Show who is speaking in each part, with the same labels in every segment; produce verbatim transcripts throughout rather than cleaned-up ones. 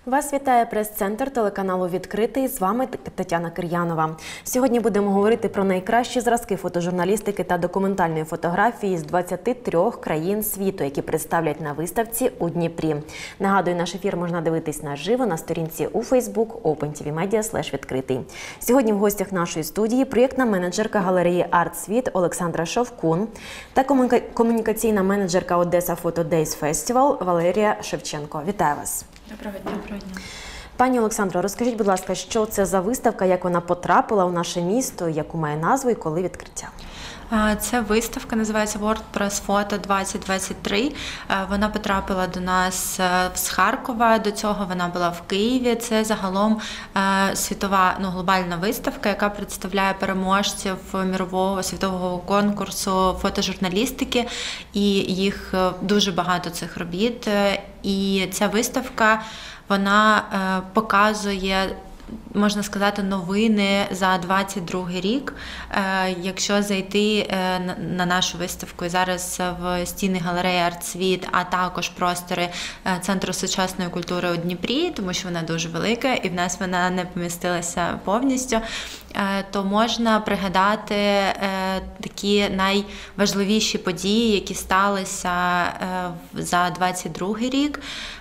Speaker 1: Вас вітає прес-центр телеканалу «Відкритий». З вами Тетяна Кир'янова. Сьогодні будемо говорити про найкращі зразки фотожурналістики та документальної фотографії з двадцяти трьох країн світу, які представлять на виставці у Дніпрі. Нагадую, наш ефір можна дивитись наживо на сторінці у Facebook OpenTVMedia слеш відкритий. Сьогодні в гостях нашої студії проєктна менеджерка галереї «Артсвіт» Олександра Шовкун та комунікаційна менеджерка Odessa Photo Days Festival Валерія Шевченко. Вітаю вас!
Speaker 2: Доброго дня. Доброго дня.
Speaker 1: Пані Олександро, розкажіть, будь ласка, що це за виставка, як вона потрапила у наше місто, яку має назву і коли відкриття?
Speaker 2: Ця виставка називається WordPress Photo двадцять двадцять три. Вона потрапила до нас з Харкова, до цього вона була в Києві. Це загалом світова, ну, глобальна виставка, яка представляє переможців мірового світового конкурсу фотожурналістики, і їх дуже багато цих робіт. І ця виставка, вона показує, можна сказати, новини за двадцять другий рік. Якщо зайти на нашу виставку і зараз в стіни галереї «Артсвіт», а також простори Центру сучасної культури у Дніпрі, тому що вона дуже велика і в нас вона не помістилася повністю, то можна пригадати такі найважливіші події, які сталися за двадцять другий рік.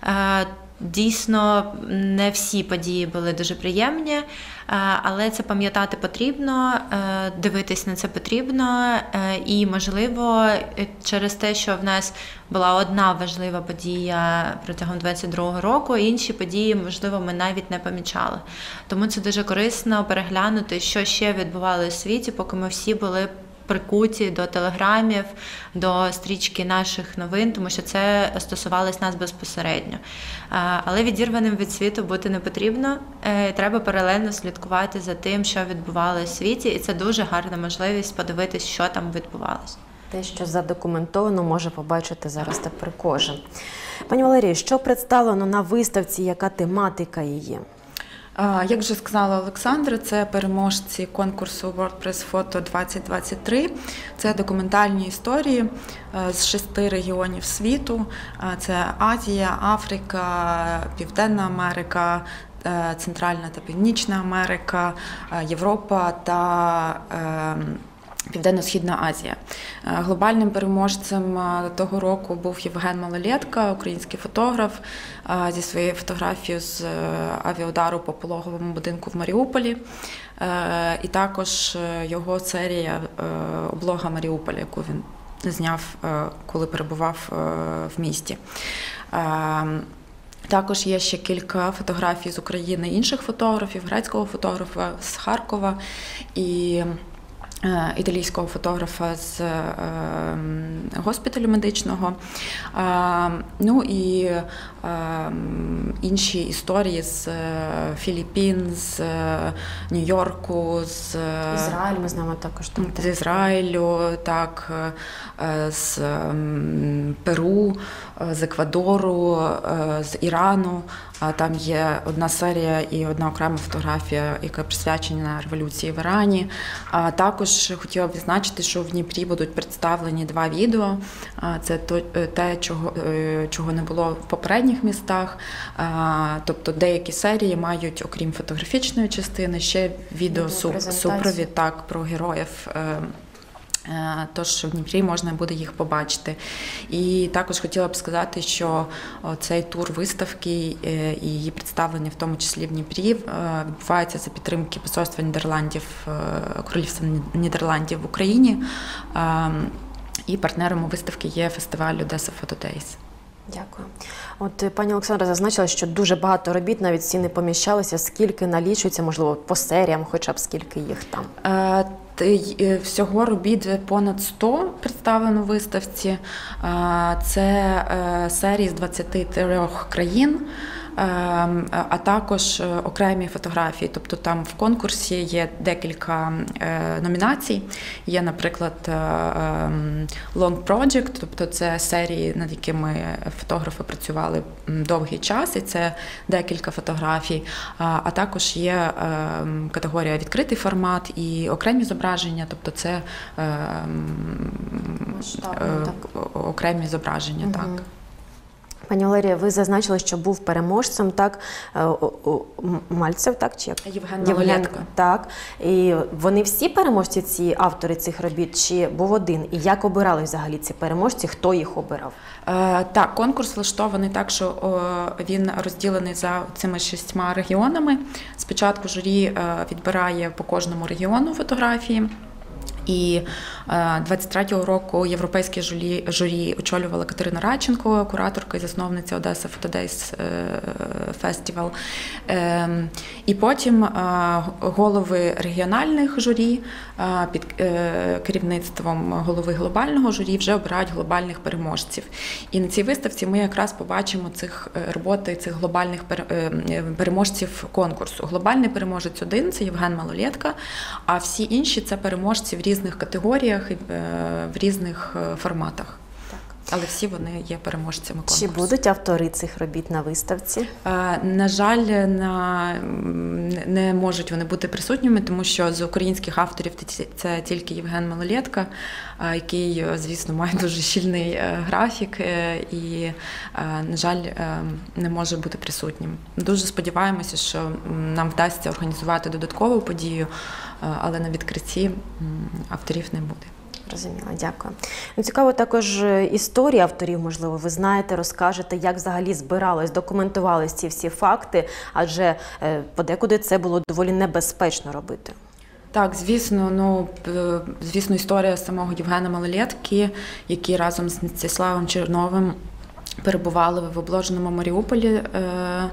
Speaker 2: Дійсно, не всі події були дуже приємні, але це пам'ятати потрібно, дивитись на це потрібно, і, можливо, через те, що в нас була одна важлива подія протягом двадцять другого року, інші події, можливо, ми навіть не помічали. Тому це дуже корисно переглянути, що ще відбувалося у світі, поки ми всі були прикуті до телеграмів, до стрічки наших новин, тому що це стосувалось нас безпосередньо. Але відірваним від світу бути не потрібно. Треба паралельно слідкувати за тим, що відбувалося у світі, і це дуже гарна можливість подивитись, що там відбувалося.
Speaker 1: Те, що задокументовано, може побачити зараз тепер кожен. Пані Валерію, що представлено на виставці, яка тематика її?
Speaker 3: Як вже сказала Олександра, це переможці конкурсу WordPress Photo двадцять двадцять три. Це документальні історії з шести регіонів світу. Це Азія, Африка, Південна Америка, Центральна та Північна Америка, Європа та Південно-Східна Азія. Глобальним переможцем того року був Євген Малолетка, український фотограф, зі своєю фотографією з авіаудару по пологовому будинку в Маріуполі. І також його серія «Облога Маріуполя», яку він зняв, коли перебував в місті. Також є ще кілька фотографій з України інших фотографів, грецького фотографа з Харкова і італійського фотографа з е, госпіталю медичного. Е, ну і е, інші історії з Філіппін, з Нью-Йорку, з
Speaker 1: Ізраїль, ми знаємо також там.
Speaker 3: З Ізраїлю, так, з Перу, з Еквадору, з Ірану. Там є одна серія і одна окрема фотографія, яка присвячена революції в Ірані. А також хотіла б відзначити, що в Дніпрі будуть представлені два відео. Це те, чого, чого не було в попередніх містах. Тобто деякі серії мають, окрім фотографічної частини, ще відеосупровід так, про героїв. Тож в Дніпрі можна буде їх побачити. І також хотіла б сказати, що цей тур виставки і її представлення, в тому числі в Дніпрі, відбувається за підтримки Посольства Нідерландів, Королівства Нідерландів в Україні. І партнером у виставки є фестиваль Odessa Photo Days.
Speaker 1: Дякую. От пані Олександра зазначила, що дуже багато робіт, навіть всі не поміщалися. Скільки налічується, можливо, по серіям, хоча б скільки їх там?
Speaker 3: Всього робіт понад сто представлено в виставці. Це серії з двадцяти трьох країн, а також окремі фотографії. Тобто там в конкурсі є декілька номінацій. Є, наприклад, Long Project, тобто це серії, над якими фотографи працювали довгий час, і це декілька фотографій. А також є категорія відкритий формат і окремі зображення, тобто це окремі зображення,
Speaker 1: угу.
Speaker 3: так.
Speaker 1: Пані Валерія, ви зазначили, що був переможцем, так, е, о- о, М- Мальцев, так, чи як?
Speaker 3: Євген Малолетко.
Speaker 1: Так. І вони всі переможці, ці автори цих робіт, чи був один? І як обирали взагалі ці переможці, хто їх обирав?
Speaker 3: Е, Так, конкурс влаштований так, що о, він розділений за цими шістьма регіонами. Спочатку журі е, відбирає по кожному регіону фотографії. І е, двадцять третього року європейське журі, журі очолювала Катерина Радченко, кураторка і засновниця Одеса Фотодейс Фестивал. Е, і потім е, голови регіональних журі е, під е, керівництвом голови глобального журі вже обирають глобальних переможців. І на цій виставці ми якраз побачимо цих е, роботи цих глобальних пере- е, переможців конкурсу. Глобальний переможець один – це Євген Малолетко, а всі інші – це переможці в різних категоріях і е, в різних е, форматах. Але всі вони є переможцями конкурсу.
Speaker 1: Чи будуть автори цих робіт на виставці?
Speaker 3: Е, На жаль, на, м, не можуть вони бути присутніми, тому що з українських авторів ті- це тільки Євген Малолетко, е, який, е, звісно, має дуже щільний е, графік е, і, е, на жаль, е, не може бути присутнім. Дуже сподіваємося, що м, нам вдасться організувати додаткову подію, е, але на відкритті м, авторів не буде.
Speaker 1: Розуміла, дякую. Ну, цікаво також е, історія авторів, можливо, ви знаєте, розкажете, як взагалі збирались, документувались ці всі факти, адже е, подекуди це було доволі небезпечно робити.
Speaker 3: Так, звісно, ну е, звісно, історія самого Євгена Малолетки, який разом з Мстиславом Черновим перебували в обложеному Маріуполі. Е,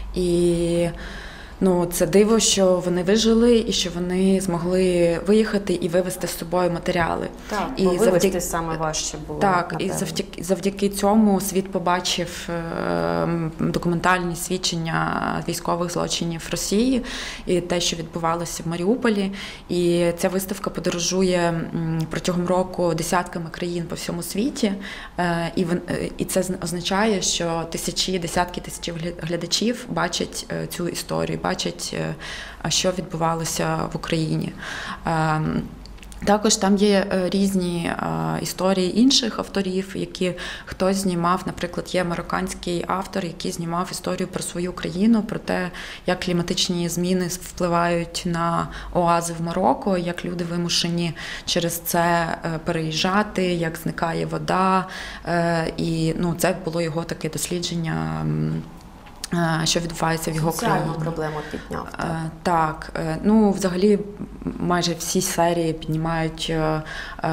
Speaker 3: і ну, це диво, що вони вижили і що вони змогли виїхати і вивезти з собою матеріали.
Speaker 1: Так,
Speaker 3: і
Speaker 1: бо вивезти
Speaker 3: завдяки
Speaker 1: саме важче було.
Speaker 3: Так, і
Speaker 1: напевно.
Speaker 3: завдяки, завдяки цьому світ побачив е, документальні свідчення військових злочинів Росії і те, що відбувалося в Маріуполі. І ця виставка подорожує м, протягом року десятками країн по всьому світі. Е, і, вон- е, і це з- означає, що тисячі, десятки тисяч глядачів бачать е, цю історію, бачать, е, а що відбувалося в Україні. Е, Також там є е, різні е, історії інших авторів, які хтось знімав, наприклад, є марокканський автор, який знімав історію про свою країну, про те, як кліматичні зміни впливають на оази в Марокко, як люди вимушені через це е, переїжджати, як зникає вода. Е, І ну, це було його таке дослідження, м, е, що відбувається в його країні.
Speaker 1: Соціальну проблему підняв. Так.
Speaker 3: Е, Так, е, ну взагалі майже всі серії піднімають е, е,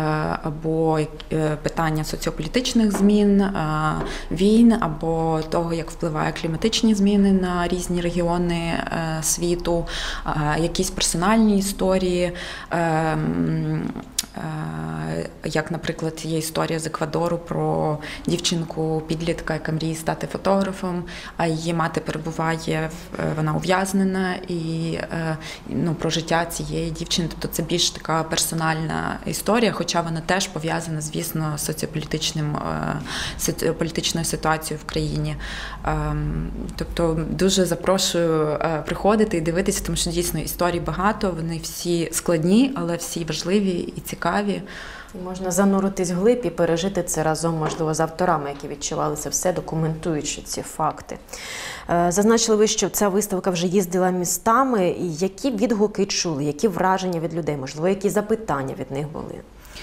Speaker 3: або е, питання соціополітичних змін, е, війн, або того, як впливають кліматичні зміни на різні регіони е, світу, е, якісь персональні історії. е, м, е, Як, наприклад, є історія з Еквадору про дівчинку-підлітка, яка мріє стати фотографом, а її мати перебуває, в- вона ув'язнена, і е, ну, про життя цієї дівчини. Тобто це більш така персональна історія, хоча вона теж пов'язана, звісно, з соціополітичним, е, соціополітичною ситуацією в країні. Ем, Тобто дуже запрошую е, приходити і дивитися, тому що дійсно історій багато, вони всі складні, але всі важливі і цікаві.
Speaker 1: І можна зануритись вглиб і пережити це разом, можливо, з авторами, які відчували це все, документуючи ці факти. Е, Зазначили ви, що ця виставка вже їздила містами. І які відгуки чули, які враження від людей, можливо, які запитання від них були?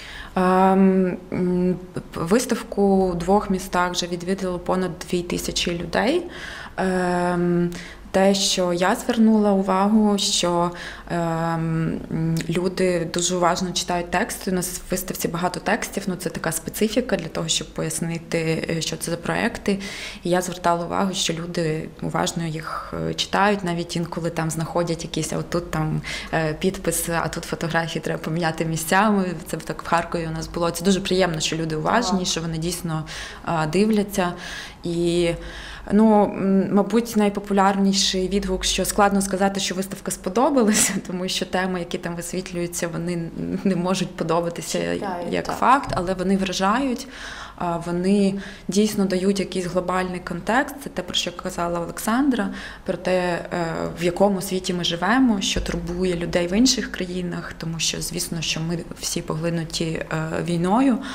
Speaker 3: Ем, м, Виставку у двох містах вже відвідало понад дві тисячі людей. Ем, Те, що я звернула увагу, що ем, люди дуже уважно читають тексти. У нас в виставці багато текстів, ну це така специфіка для того, щоб пояснити, що це за проекти. І я звертала увагу, що люди уважно їх читають, навіть інколи там знаходять якісь, а отут там е, підпис, а тут фотографії треба поміняти місцями. Це так в Харкові у нас було. Це дуже приємно, що люди уважні, що вони дійсно е, дивляться. І ну, м, мабуть, найпопулярніший відгук, що складно сказати, що виставка сподобалася, тому що теми, які там висвітлюються, вони не можуть подобатися
Speaker 1: Читають,
Speaker 3: як
Speaker 1: так.
Speaker 3: факт, але вони вражають, а, вони дійсно дають якийсь глобальний контекст. Це те, про що казала Олександра, про те, е, в якому світі ми живемо, що турбує людей в інших країнах, тому що, звісно, що ми всі поглинуті е, війною.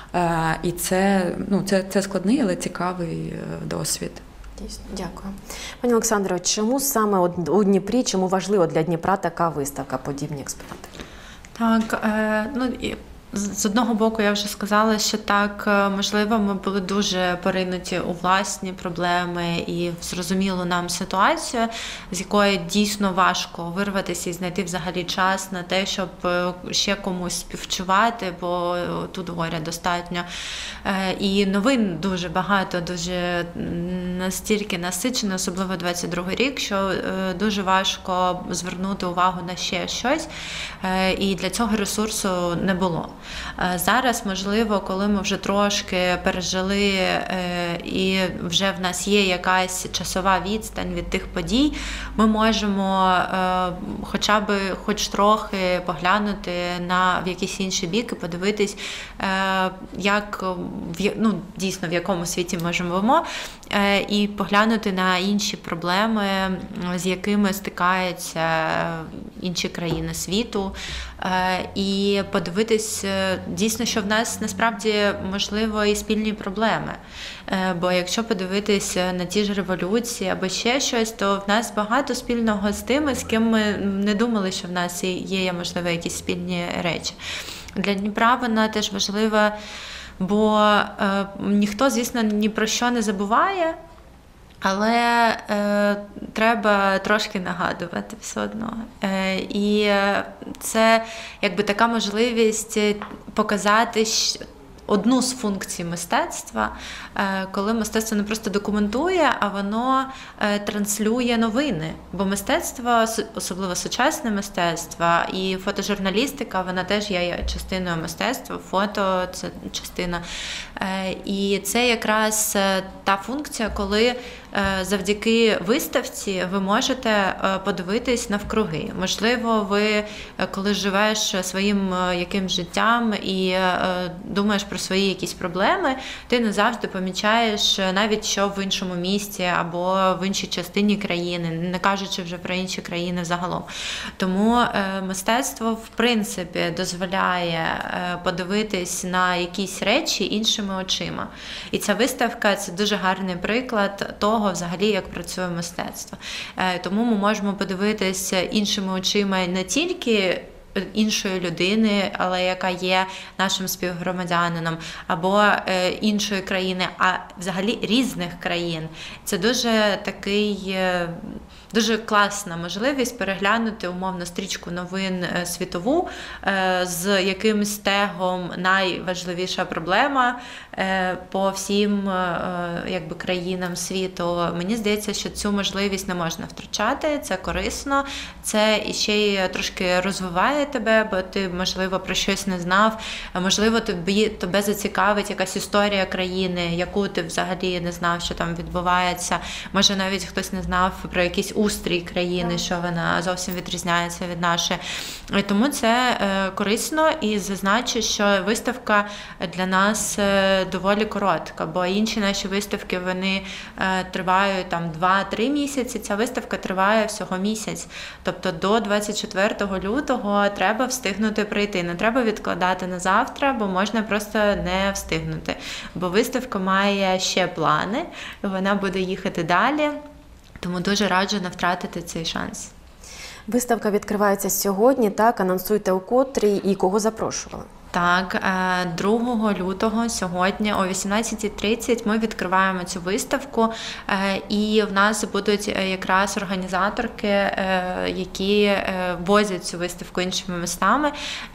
Speaker 3: І це, ну, це, це складний, але цікавий досвід.
Speaker 1: Дійсно, дякую. Пані Олександро, чому саме у Дніпрі, чому важливо для Дніпра така виставка, подібні експонати?
Speaker 2: Так, е, ну, і з одного боку, я вже сказала, що так, можливо, ми були дуже поринуті у власні проблеми і в зрозумілу нам ситуацію, з якої дійсно важко вирватися і знайти взагалі час на те, щоб ще комусь співчувати, бо тут горя достатньо. І новин дуже багато, дуже настільки насичено, особливо двадцять другий рік, що дуже важко звернути увагу на ще щось, і для цього ресурсу не було. Зараз, можливо, коли ми вже трошки пережили і вже в нас є якась часова відстань від тих подій, ми можемо хоча б хоч трохи поглянути на в якийсь інший бік і подивитись, як, ну, дійсно, в якому світі ми живемо, і поглянути на інші проблеми, з якими стикаються інші країни світу, і подивитись дійсно, що в нас насправді, можливо, і спільні проблеми. Бо якщо подивитись на ті ж революції або ще щось, то в нас багато спільного з тими, з ким ми не думали, що в нас є, можливо, якісь спільні речі. Для Дніпра вона теж важлива, бо е, ніхто, звісно, ні про що не забуває, але е, треба трошки нагадувати все одно. Е, і це якби така можливість показати одну з функцій мистецтва, коли мистецтво не просто документує, а воно транслює новини. Бо мистецтво, особливо сучасне мистецтво і фотожурналістика, вона теж є частиною мистецтва, фото – це частина. І це якраз та функція, коли завдяки виставці ви можете подивитись навкруги. Можливо, ви, коли живеш своїм якимсь життям і думаєш про свої якісь проблеми, ти не завжди помічаєш навіть, що в іншому місті або в іншій частині країни, не кажучи вже про інші країни загалом. Тому мистецтво, в принципі, дозволяє подивитись на якісь речі іншими очима. І ця виставка – це дуже гарний приклад того, взагалі, як працює мистецтво. Тому ми можемо подивитись іншими очима не тільки іншої людини, але яка є нашим співгромадянином, або е, іншої країни, а взагалі різних країн. Це дуже такий, е, дуже класна можливість переглянути умовно стрічку новин е, світову, е, з якимсь тегом найважливіша проблема е, по всім е, якби, країнам світу. Мені здається, що цю можливість не можна втрачати, це корисно, це ще й трошки розвиває тебе, бо ти, можливо, про щось не знав, можливо, тобі, тебе зацікавить якась історія країни, яку ти взагалі не знав, що там відбувається. Може, навіть хтось не знав про якийсь устрій країни, що вона зовсім відрізняється від нашої. І тому це е, корисно, і зазначу, що виставка для нас е, доволі коротка, бо інші наші виставки, вони е, тривають там два-три місяці, ця виставка триває всього місяць. Тобто до двадцять четвертого лютого треба встигнути прийти. Не треба відкладати на завтра, бо можна просто не встигнути. Бо виставка має ще плани, вона буде їхати далі, тому дуже раджу не втратити цей шанс.
Speaker 1: Виставка відкривається сьогодні, так? Анонсуйте у котрій і кого запрошували?
Speaker 2: Так, другого лютого сьогодні о вісімнадцятій тридцять ми відкриваємо цю виставку, і в нас будуть якраз організаторки, які возять цю виставку іншими містами,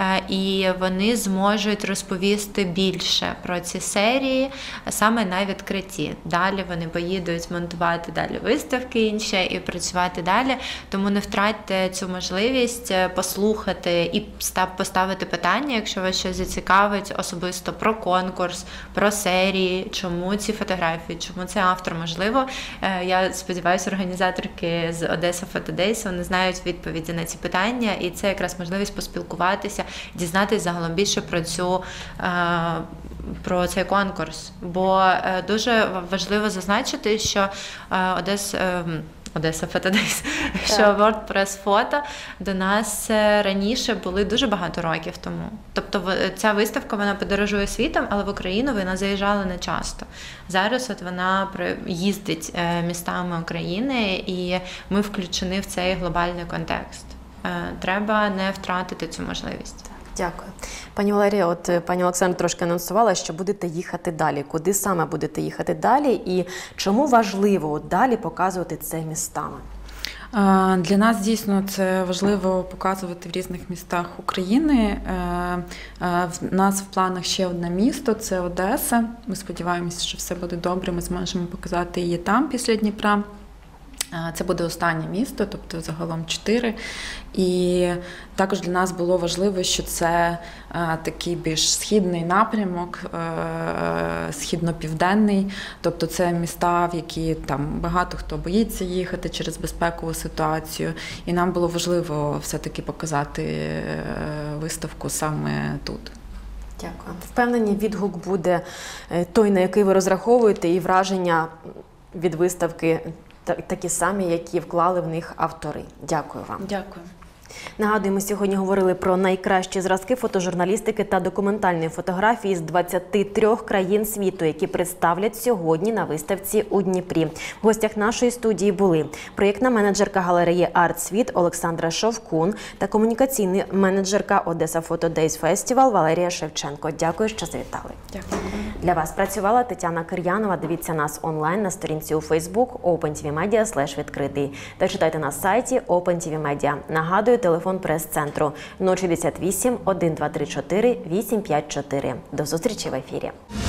Speaker 2: і вони зможуть розповісти більше про ці серії саме на відкритті. Далі вони поїдуть монтувати далі виставки інші і працювати далі, тому не втратьте цю можливість послухати і поставити питання, якщо вас щось зацікавить особисто про конкурс, про серії, чому ці фотографії, чому цей автор. Можливо, я сподіваюся, організаторки з Одеса Фотодейс, вони знають відповіді на ці питання, і це якраз можливість поспілкуватися, дізнатися загалом більше про цю про цей конкурс. Бо дуже важливо зазначити, що Одес Одеса Фотодейс, що WordPress фото до нас раніше були дуже багато років тому. Тобто ця виставка, вона подорожує світом, але в Україну вона заїжджала не часто. Зараз от вона їздить містами України, і ми включені в цей глобальний контекст. Треба не втратити цю можливість.
Speaker 1: Дякую. Пані Валерія, от пані Олександра трошки анонсувала, що будете їхати далі. Куди саме будете їхати далі і чому важливо от далі показувати це містами?
Speaker 3: Для нас дійсно це важливо показувати в різних містах України. В нас в планах ще одне місто – це Одеса. Ми сподіваємося, що все буде добре, ми зможемо показати її там після Дніпра. Це буде останнє місто, тобто загалом чотири. І також для нас було важливо, що це такий більш східний напрямок, східно-південний. Тобто це міста, в які там багато хто боїться їхати через безпекову ситуацію. І нам було важливо все-таки показати виставку саме тут.
Speaker 1: Дякую. Впевнені, відгук буде той, на який ви розраховуєте, і враження від виставки такі самі, які вклали в них автори. Дякую вам.
Speaker 3: Дякую.
Speaker 1: Нагадую, ми сьогодні говорили про найкращі зразки фотожурналістики та документальної фотографії з двадцяти трьох країн світу, які представлять сьогодні на виставці у Дніпрі. В гостях нашої студії були проєктна менеджерка галереї «Артсвіт» Олександра Шовкун та комунікаційна менеджерка Одеса Фотодейс Фестивал Валерія Шевченко. Дякую, що завітали.
Speaker 3: Дякую.
Speaker 1: Для вас працювала Тетяна Кир'янова. Дивіться нас онлайн на сторінці у Facebook OpenTVMedia слеш відкритий та читайте на сайті OpenTVMedia. Нагадую, телефон прес-центру нуль шістдесят вісім, один два три чотири, вісім п'ять чотири. До зустрічі в ефірі.